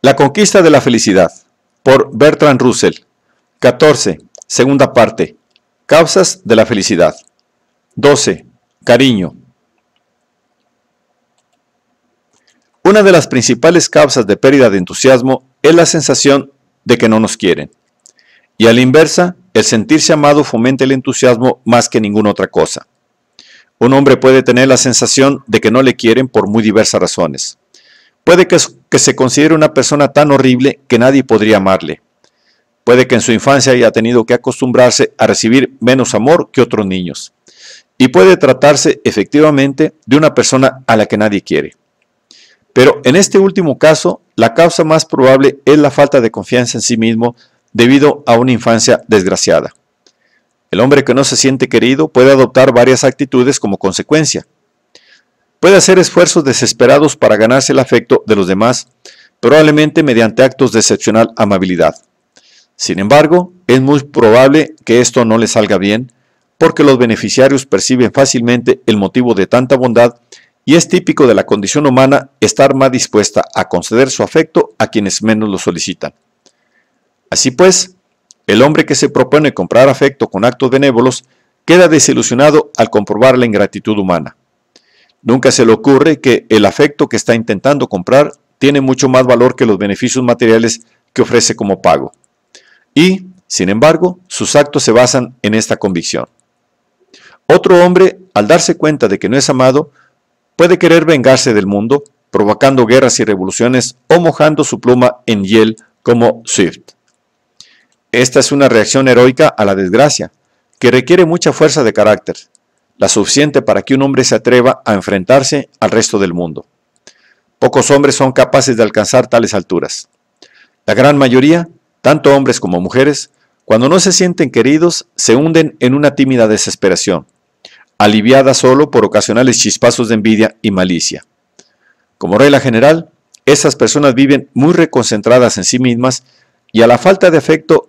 La conquista de la felicidad, por Bertrand Russell. 14. Segunda parte. Causas de la felicidad. 12. Cariño. Una de las principales causas de pérdida de entusiasmo es la sensación de que no nos quieren. Y a la inversa, el sentirse amado fomenta el entusiasmo más que ninguna otra cosa. Un hombre puede tener la sensación de que no le quieren por muy diversas razones. Puede que se considere una persona tan horrible que nadie podría amarle. Puede que en su infancia haya tenido que acostumbrarse a recibir menos amor que otros niños. Y puede tratarse efectivamente de una persona a la que nadie quiere. Pero en este último caso, la causa más probable es la falta de confianza en sí mismo debido a una infancia desgraciada. El hombre que no se siente querido puede adoptar varias actitudes como consecuencia. Puede hacer esfuerzos desesperados para ganarse el afecto de los demás, probablemente mediante actos de excepcional amabilidad. Sin embargo, es muy probable que esto no le salga bien, porque los beneficiarios perciben fácilmente el motivo de tanta bondad y es típico de la condición humana estar más dispuesta a conceder su afecto a quienes menos lo solicitan. Así pues, el hombre que se propone comprar afecto con actos benévolos queda desilusionado al comprobar la ingratitud humana. Nunca se le ocurre que el afecto que está intentando comprar tiene mucho más valor que los beneficios materiales que ofrece como pago. Y, sin embargo, sus actos se basan en esta convicción. Otro hombre, al darse cuenta de que no es amado, puede querer vengarse del mundo, provocando guerras y revoluciones o mojando su pluma en hiel como Swift. Esta es una reacción heroica a la desgracia, que requiere mucha fuerza de carácter, la suficiente para que un hombre se atreva a enfrentarse al resto del mundo. Pocos hombres son capaces de alcanzar tales alturas. La gran mayoría, tanto hombres como mujeres, cuando no se sienten queridos, se hunden en una tímida desesperación, aliviada solo por ocasionales chispazos de envidia y malicia. Como regla general, esas personas viven muy reconcentradas en sí mismas y la falta de afecto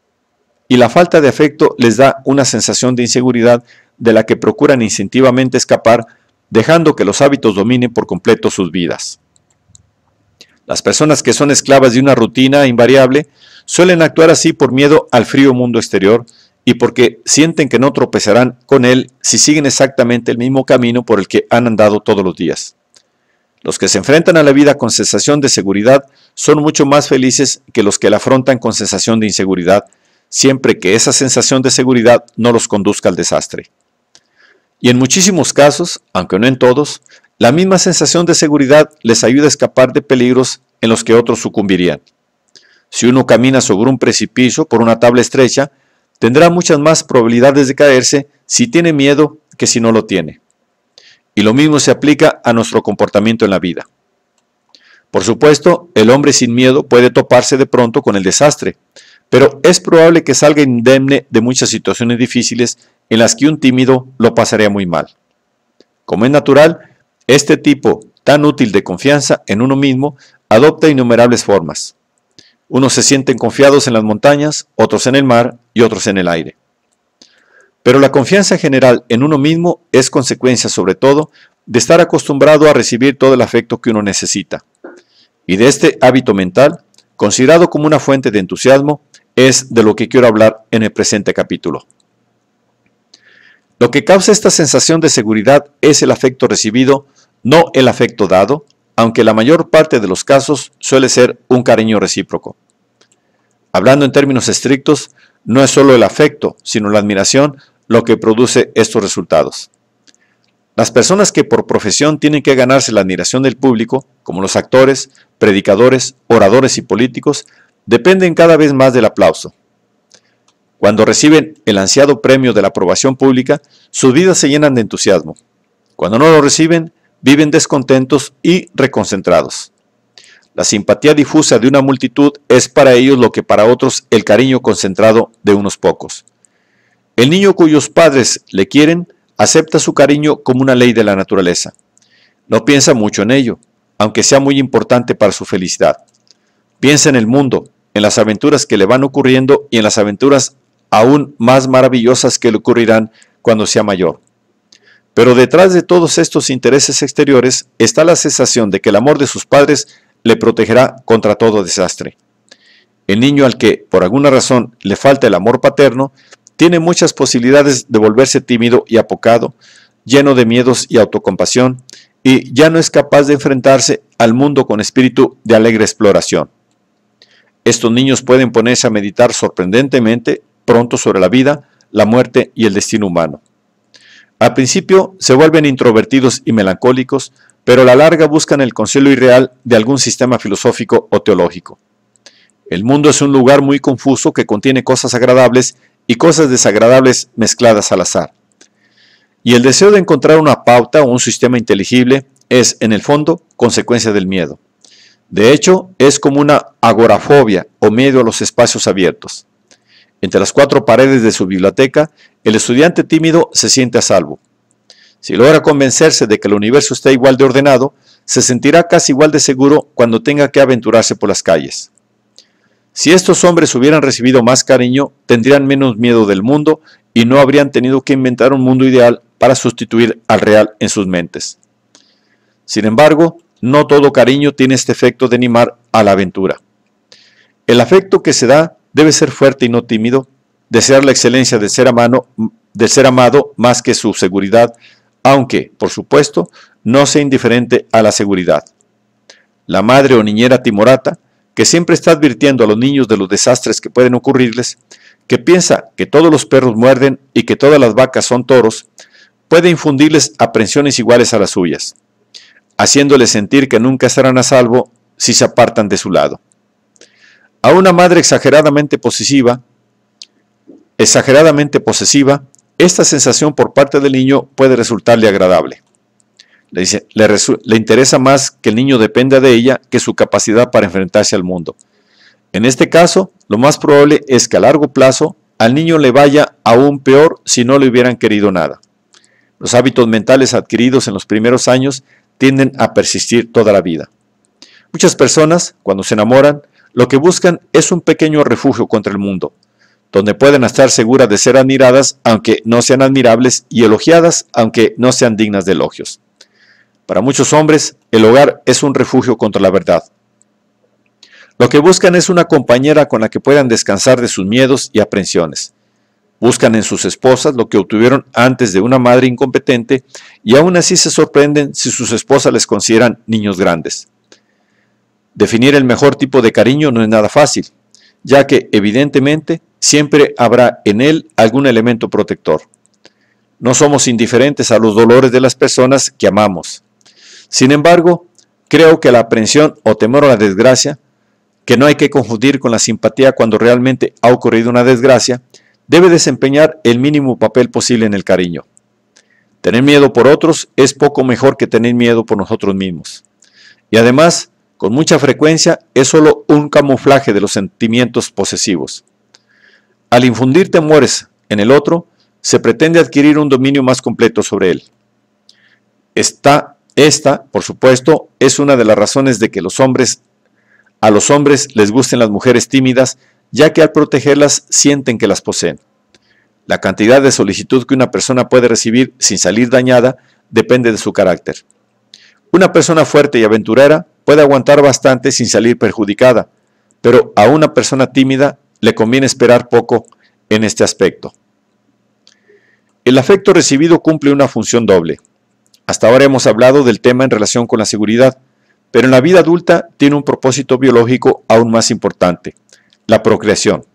les da una sensación de inseguridad de la que procuran instintivamente escapar, dejando que los hábitos dominen por completo sus vidas. Las personas que son esclavas de una rutina invariable suelen actuar así por miedo al frío mundo exterior y porque sienten que no tropezarán con él si siguen exactamente el mismo camino por el que han andado todos los días. Los que se enfrentan a la vida con sensación de seguridad son mucho más felices que los que la afrontan con sensación de inseguridad, siempre que esa sensación de seguridad no los conduzca al desastre. Y en muchísimos casos, aunque no en todos, la misma sensación de seguridad les ayuda a escapar de peligros en los que otros sucumbirían. Si uno camina sobre un precipicio por una tabla estrecha, tendrá muchas más probabilidades de caerse si tiene miedo que si no lo tiene. Y lo mismo se aplica a nuestro comportamiento en la vida. Por supuesto, el hombre sin miedo puede toparse de pronto con el desastre, pero es probable que salga indemne de muchas situaciones difíciles en las que un tímido lo pasaría muy mal. Como es natural, este tipo tan útil de confianza en uno mismo adopta innumerables formas. Unos se sienten confiados en las montañas, otros en el mar y otros en el aire. Pero la confianza general en uno mismo es consecuencia sobre todo de estar acostumbrado a recibir todo el afecto que uno necesita. Y de este hábito mental, considerado como una fuente de entusiasmo, es de lo que quiero hablar en el presente capítulo. Lo que causa esta sensación de seguridad es el afecto recibido, no el afecto dado, aunque la mayor parte de los casos suele ser un cariño recíproco. Hablando en términos estrictos, no es solo el afecto, sino la admiración lo que produce estos resultados. Las personas que por profesión tienen que ganarse la admiración del público, como los actores, predicadores, oradores y políticos, dependen cada vez más del aplauso. Cuando reciben el ansiado premio de la aprobación pública, sus vidas se llenan de entusiasmo. Cuando no lo reciben, viven descontentos y reconcentrados. La simpatía difusa de una multitud es para ellos lo que para otros el cariño concentrado de unos pocos. El niño cuyos padres le quieren acepta su cariño como una ley de la naturaleza. No piensa mucho en ello, aunque sea muy importante para su felicidad. Piensa en el mundo, en las aventuras que le van ocurriendo y en las aventuras aún más maravillosas que le ocurrirán cuando sea mayor. Pero detrás de todos estos intereses exteriores está la sensación de que el amor de sus padres le protegerá contra todo desastre. El niño al que, por alguna razón, le falta el amor paterno, tiene muchas posibilidades de volverse tímido y apocado, lleno de miedos y autocompasión, y ya no es capaz de enfrentarse al mundo con espíritu de alegre exploración. Estos niños pueden ponerse a meditar sorprendentemente pronto sobre la vida, la muerte y el destino humano. Al principio se vuelven introvertidos y melancólicos, pero a la larga buscan el consuelo irreal de algún sistema filosófico o teológico. El mundo es un lugar muy confuso que contiene cosas agradables y cosas desagradables mezcladas al azar. Y el deseo de encontrar una pauta o un sistema inteligible es, en el fondo, consecuencia del miedo. De hecho, es como una agorafobia o miedo a los espacios abiertos. Entre las cuatro paredes de su biblioteca, el estudiante tímido se siente a salvo. Si logra convencerse de que el universo está igual de ordenado, se sentirá casi igual de seguro cuando tenga que aventurarse por las calles. Si estos hombres hubieran recibido más cariño, tendrían menos miedo del mundo y no habrían tenido que inventar un mundo ideal para sustituir al real en sus mentes. Sin embargo, no todo cariño tiene este efecto de animar a la aventura. El afecto que se da debe ser fuerte y no tímido, desear la excelencia del ser amado más que su seguridad, aunque, por supuesto, no sea indiferente a la seguridad. La madre o niñera timorata, que siempre está advirtiendo a los niños de los desastres que pueden ocurrirles, que piensa que todos los perros muerden y que todas las vacas son toros, puede infundirles aprensiones iguales a las suyas, haciéndoles sentir que nunca estarán a salvo si se apartan de su lado. A una madre exageradamente posesiva, esta sensación por parte del niño puede resultarle agradable. Le interesa más que el niño dependa de ella que su capacidad para enfrentarse al mundo. En este caso, lo más probable es que a largo plazo al niño le vaya aún peor si no le hubieran querido nada. Los hábitos mentales adquiridos en los primeros años tienden a persistir toda la vida. Muchas personas, cuando se enamoran, lo que buscan es un pequeño refugio contra el mundo, donde pueden estar seguras de ser admiradas aunque no sean admirables y elogiadas aunque no sean dignas de elogios. Para muchos hombres, el hogar es un refugio contra la verdad. Lo que buscan es una compañera con la que puedan descansar de sus miedos y aprensiones. Buscan en sus esposas lo que obtuvieron antes de una madre incompetente y aún así se sorprenden si sus esposas les consideran niños grandes. Definir el mejor tipo de cariño no es nada fácil, ya que evidentemente siempre habrá en él algún elemento protector. No somos indiferentes a los dolores de las personas que amamos. Sin embargo, creo que la aprensión o temor a la desgracia, que no hay que confundir con la simpatía cuando realmente ha ocurrido una desgracia, debe desempeñar el mínimo papel posible en el cariño. Tener miedo por otros es poco mejor que tener miedo por nosotros mismos. Y además, con mucha frecuencia, es solo un camuflaje de los sentimientos posesivos. Al infundir temores en el otro, se pretende adquirir un dominio más completo sobre él. Esta, por supuesto, es una de las razones de que a los hombres les gusten las mujeres tímidas, ya que al protegerlas sienten que las poseen. La cantidad de solicitud que una persona puede recibir sin salir dañada depende de su carácter. Una persona fuerte y aventurera puede aguantar bastante sin salir perjudicada, pero a una persona tímida le conviene esperar poco en este aspecto. El afecto recibido cumple una función doble. Hasta ahora hemos hablado del tema en relación con la seguridad, pero en la vida adulta tiene un propósito biológico aún más importante: la procreación.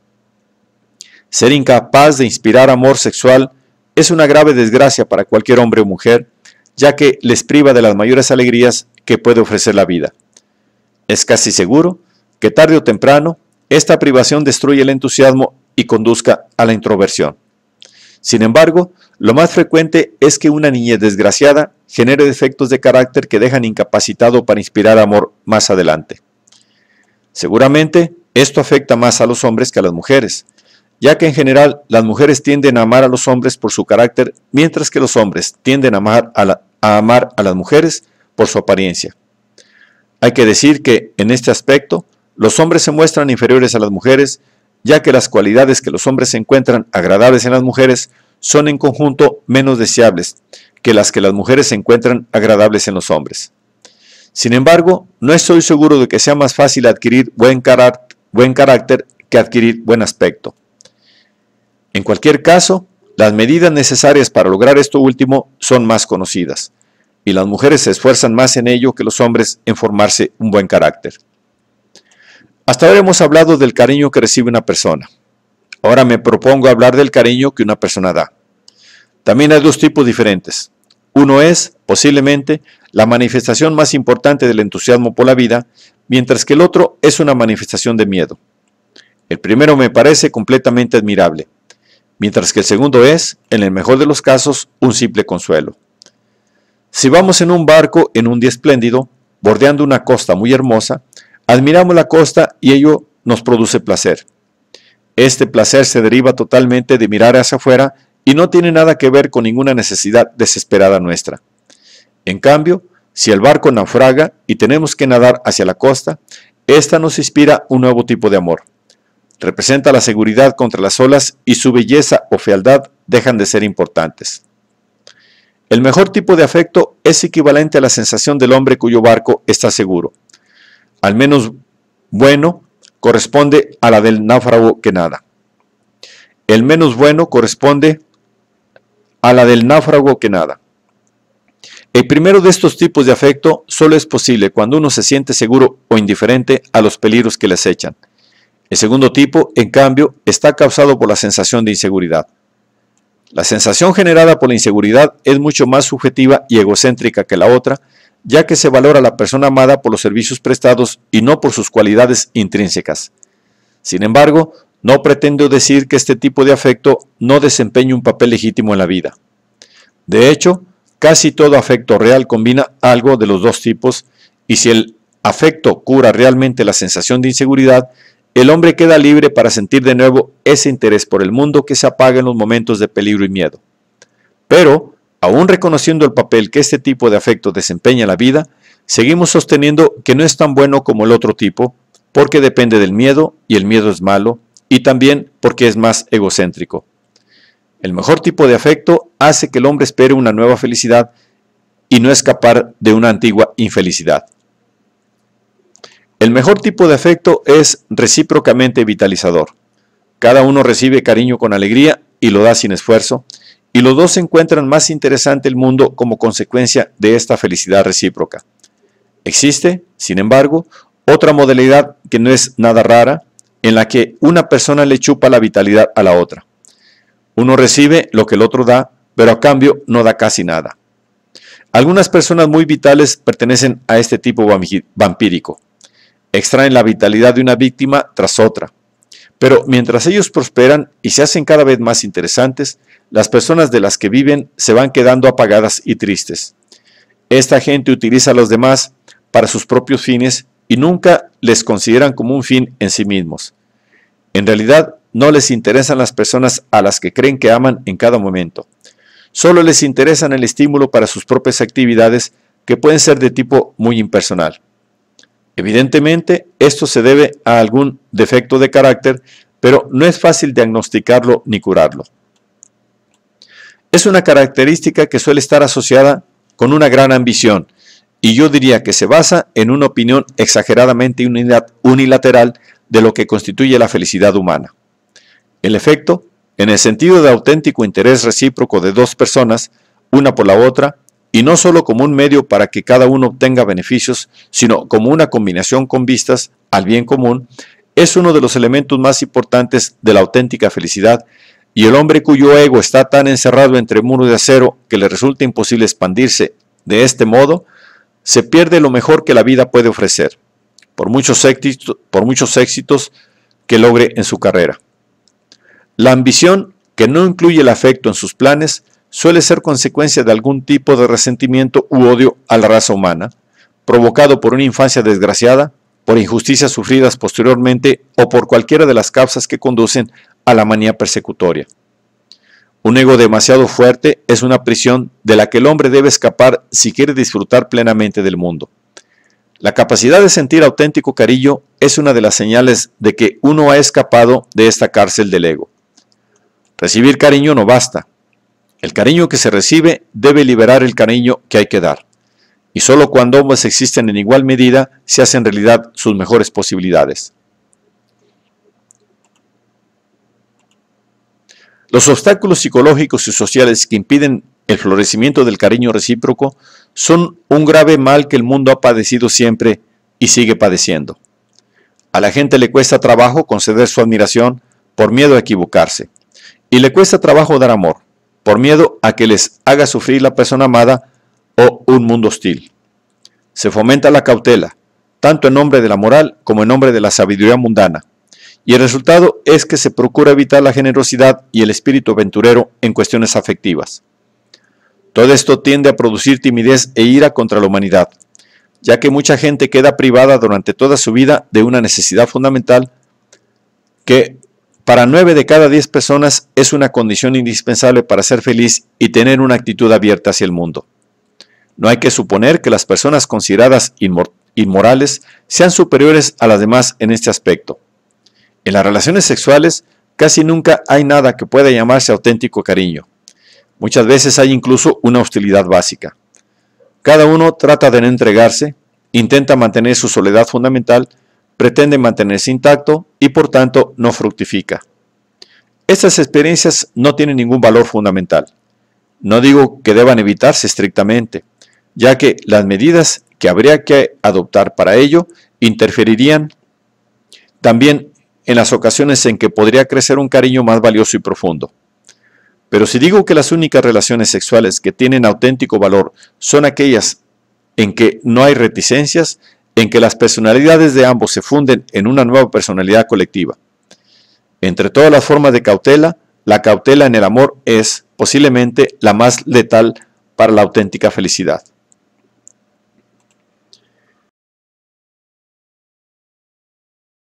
Ser incapaz de inspirar amor sexual es una grave desgracia para cualquier hombre o mujer, ya que les priva de las mayores alegrías que puede ofrecer la vida. Es casi seguro que tarde o temprano esta privación destruye el entusiasmo y conduzca a la introversión. Sin embargo, lo más frecuente es que una niñez desgraciada genere defectos de carácter que dejan incapacitado para inspirar amor más adelante. Seguramente, esto afecta más a los hombres que a las mujeres, ya que en general las mujeres tienden a amar a los hombres por su carácter, mientras que los hombres tienden a amar a las mujeres por su apariencia. Hay que decir que, en este aspecto, los hombres se muestran inferiores a las mujeres, ya que las cualidades que los hombres encuentran agradables en las mujeres son en conjunto menos deseables que las mujeres encuentran agradables en los hombres. Sin embargo, no estoy seguro de que sea más fácil adquirir buen carácter que adquirir buen aspecto. En cualquier caso, las medidas necesarias para lograr esto último son más conocidas, y las mujeres se esfuerzan más en ello que los hombres en formarse un buen carácter. Hasta ahora hemos hablado del cariño que recibe una persona. Ahora me propongo hablar del cariño que una persona da. También hay dos tipos diferentes. Uno es, posiblemente, la manifestación más importante del entusiasmo por la vida, mientras que el otro es una manifestación de miedo. El primero me parece completamente admirable, mientras que el segundo es, en el mejor de los casos, un simple consuelo. Si vamos en un barco en un día espléndido, bordeando una costa muy hermosa, admiramos la costa y ello nos produce placer. Este placer se deriva totalmente de mirar hacia afuera y no tiene nada que ver con ninguna necesidad desesperada nuestra. En cambio, si el barco naufraga y tenemos que nadar hacia la costa, esta nos inspira un nuevo tipo de amor. Representa la seguridad contra las olas y su belleza o fealdad dejan de ser importantes. El mejor tipo de afecto es equivalente a la sensación del hombre cuyo barco está seguro. Al menos bueno corresponde a la del náufrago que nada. El menos bueno corresponde a la del náufrago que nada. El primero de estos tipos de afecto solo es posible cuando uno se siente seguro o indiferente a los peligros que le acechan. El segundo tipo, en cambio, está causado por la sensación de inseguridad. La sensación generada por la inseguridad es mucho más subjetiva y egocéntrica que la otra, ya que se valora a la persona amada por los servicios prestados y no por sus cualidades intrínsecas. Sin embargo, no pretendo decir que este tipo de afecto no desempeñe un papel legítimo en la vida. De hecho, casi todo afecto real combina algo de los dos tipos, y si el afecto cura realmente la sensación de inseguridad, el hombre queda libre para sentir de nuevo ese interés por el mundo que se apaga en los momentos de peligro y miedo. Pero, aún reconociendo el papel que este tipo de afecto desempeña en la vida, seguimos sosteniendo que no es tan bueno como el otro tipo, porque depende del miedo, y el miedo es malo, y también porque es más egocéntrico. El mejor tipo de afecto hace que el hombre espere una nueva felicidad y no escapar de una antigua infelicidad. El mejor tipo de afecto es recíprocamente vitalizador. Cada uno recibe cariño con alegría y lo da sin esfuerzo, y los dos encuentran más interesante el mundo como consecuencia de esta felicidad recíproca. Existe, sin embargo, otra modalidad que no es nada rara, en la que una persona le chupa la vitalidad a la otra. Uno recibe lo que el otro da, pero a cambio no da casi nada. Algunas personas muy vitales pertenecen a este tipo vampírico. Extraen la vitalidad de una víctima tras otra. Pero mientras ellos prosperan y se hacen cada vez más interesantes, las personas de las que viven se van quedando apagadas y tristes. Esta gente utiliza a los demás para sus propios fines y nunca les consideran como un fin en sí mismos. En realidad, no les interesan las personas a las que creen que aman en cada momento. Solo les interesan el estímulo para sus propias actividades, que pueden ser de tipo muy impersonal. Evidentemente, esto se debe a algún defecto de carácter, pero no es fácil diagnosticarlo ni curarlo. Es una característica que suele estar asociada con una gran ambición, y yo diría que se basa en una opinión exageradamente unilateral de lo que constituye la felicidad humana. En efecto, en el sentido de auténtico interés recíproco de dos personas, una por la otra, y no solo como un medio para que cada uno obtenga beneficios, sino como una combinación con vistas al bien común, es uno de los elementos más importantes de la auténtica felicidad, y el hombre cuyo ego está tan encerrado entre muros de acero que le resulta imposible expandirse de este modo, se pierde lo mejor que la vida puede ofrecer, por muchos éxitos que logre en su carrera. La ambición, que no incluye el afecto en sus planes, suele ser consecuencia de algún tipo de resentimiento u odio a la raza humana, provocado por una infancia desgraciada, por injusticias sufridas posteriormente o por cualquiera de las causas que conducen a la manía persecutoria. Un ego demasiado fuerte es una prisión de la que el hombre debe escapar si quiere disfrutar plenamente del mundo. La capacidad de sentir auténtico cariño es una de las señales de que uno ha escapado de esta cárcel del ego. Recibir cariño no basta. El cariño que se recibe debe liberar el cariño que hay que dar. y solo cuando ambos existen en igual medida se hacen realidad sus mejores posibilidades. Los obstáculos psicológicos y sociales que impiden el florecimiento del cariño recíproco son un grave mal que el mundo ha padecido siempre y sigue padeciendo. A la gente le cuesta trabajo conceder su admiración por miedo a equivocarse, y le cuesta trabajo dar amor, por miedo a que les haga sufrir la persona amada o un mundo hostil. Se fomenta la cautela, tanto en nombre de la moral como en nombre de la sabiduría mundana, y el resultado es que se procura evitar la generosidad y el espíritu aventurero en cuestiones afectivas. Todo esto tiende a producir timidez e ira contra la humanidad, ya que mucha gente queda privada durante toda su vida de una necesidad fundamental que para 9 de cada 10 personas es una condición indispensable para ser feliz y tener una actitud abierta hacia el mundo. No hay que suponer que las personas consideradas inmorales sean superiores a las demás en este aspecto. En las relaciones sexuales casi nunca hay nada que pueda llamarse auténtico cariño. Muchas veces hay incluso una hostilidad básica. Cada uno trata de no entregarse, intenta mantener su soledad fundamental, pretende mantenerse intacto y por tanto no fructifica. Estas experiencias no tienen ningún valor fundamental. No digo que deban evitarse estrictamente, ya que las medidas que habría que adoptar para ello interferirían también en las ocasiones en que podría crecer un cariño más valioso y profundo. Pero si digo que las únicas relaciones sexuales que tienen auténtico valor son aquellas en que no hay reticencias, en que las personalidades de ambos se funden en una nueva personalidad colectiva. Entre todas las formas de cautela, la cautela en el amor es, posiblemente, la más letal para la auténtica felicidad.